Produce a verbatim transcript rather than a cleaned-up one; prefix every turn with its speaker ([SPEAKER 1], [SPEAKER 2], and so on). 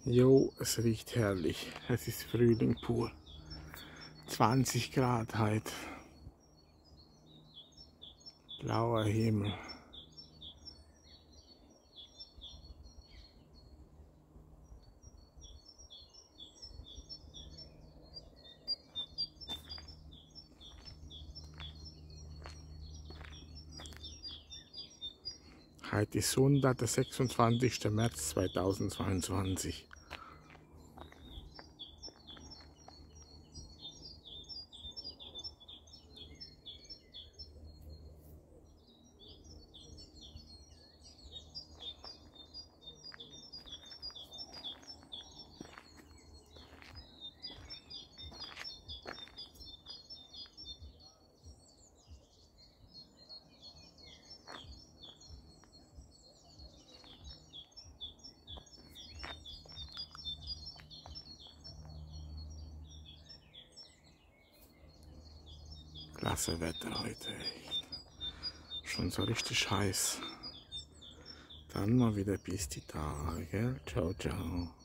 [SPEAKER 1] Jo, es riecht herrlich. Es ist Frühling pur. zwanzig Grad heute. Blauer Himmel. Heute ist Sonntag, der sechsundzwanzigste März zweitausendzweiundzwanzig. Klasse Wetter heute, echt. Schon so richtig heiß. Dann mal wieder bis die Tage, gell? Ciao, ciao.